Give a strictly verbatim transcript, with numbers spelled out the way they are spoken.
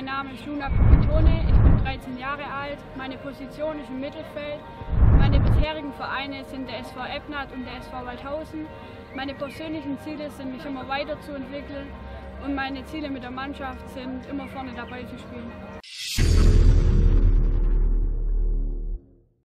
mein Name ist Luna Pipitone, ich bin dreizehn Jahre alt, meine Position ist im Mittelfeld. Meine bisherigen Vereine sind der S V Ebnat und der S V Waldhausen. Meine persönlichen Ziele sind, mich immer weiterzuentwickeln und meine Ziele mit der Mannschaft sind, immer vorne dabei zu spielen.